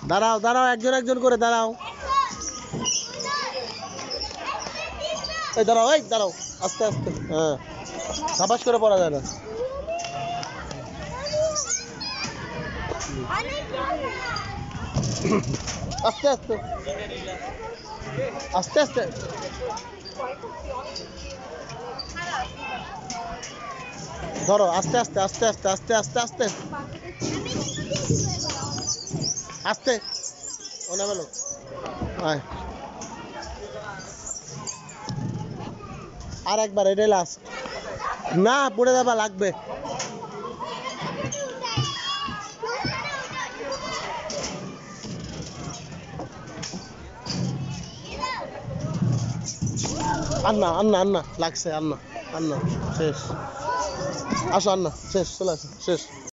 দাঁড়াও দাঁড়াও, একজন একজন করে দাঁড়াও। এই দাঁড়াও, এই দাঁড়াও, আস্তে আস্তে। হ্যাঁ, সাবাস করে পড়া যায় না। আস্তে আস্তে আস্তে আস্তে। ধরো, আস্তে আস্তে আস্তে আস্তে আস্তে আস্তে আস্তে আস্তে। ওনা বলো, আর একবার, এটাই লাস্ট। না, পড়ে যাবা, লাগবে। আন্না আন্না আন্না লাগছে, আন্না আন্না শেষ। আসো আন্না, শেষ, চলে আসো, শেষ।